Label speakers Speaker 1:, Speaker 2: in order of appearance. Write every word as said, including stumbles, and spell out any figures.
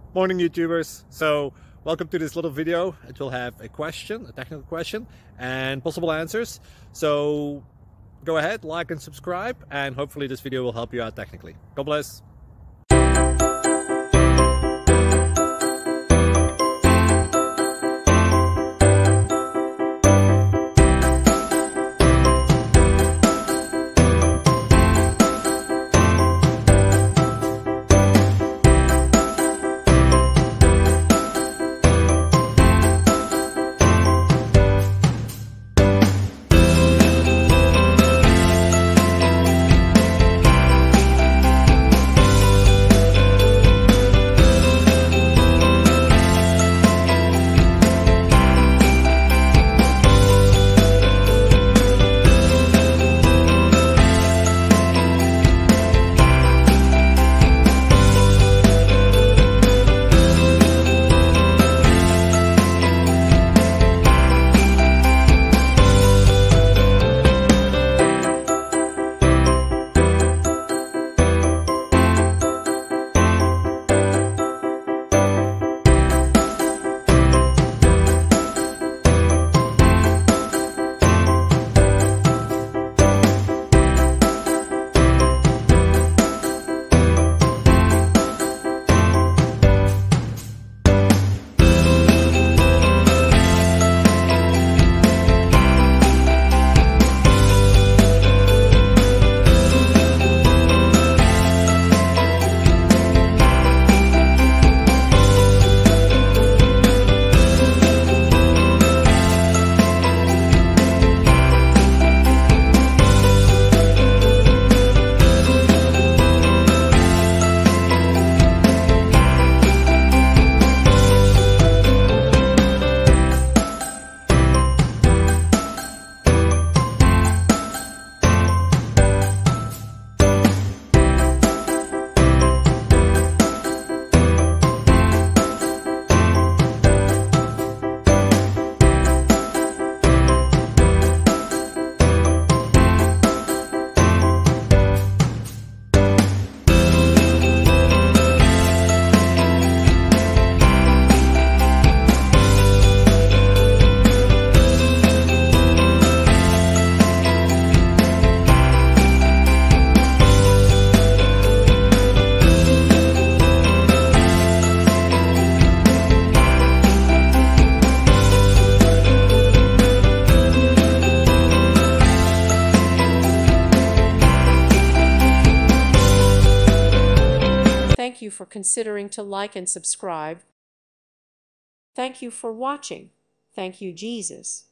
Speaker 1: Morning YouTubers. So welcome to this little video. It will have a question, a technical question, and possible answers. So go ahead, like and subscribe, and hopefully this video will help you out technically. God bless.
Speaker 2: Thank you for considering to like and subscribe. Thank you for watching. Thank you, Jesus.